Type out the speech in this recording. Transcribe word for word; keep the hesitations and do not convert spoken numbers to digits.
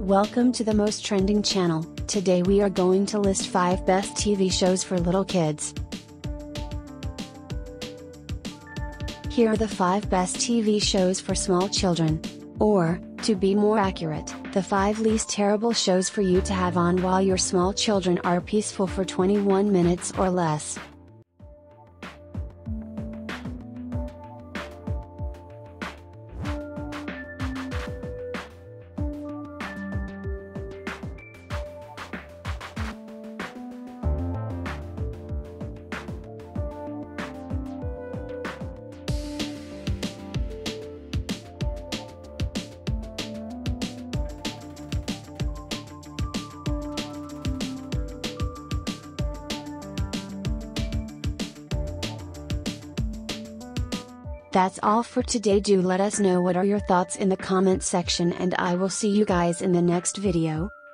Welcome to the most trending channel. Today we are going to list five best T V shows for little kids. Here are the five best T V shows for small children. Or, to be more accurate, the five least terrible shows for you to have on while your small children are peaceful for twenty-one minutes or less. That's all for today. Do let us know what are your thoughts in the comment section, and I will see you guys in the next video.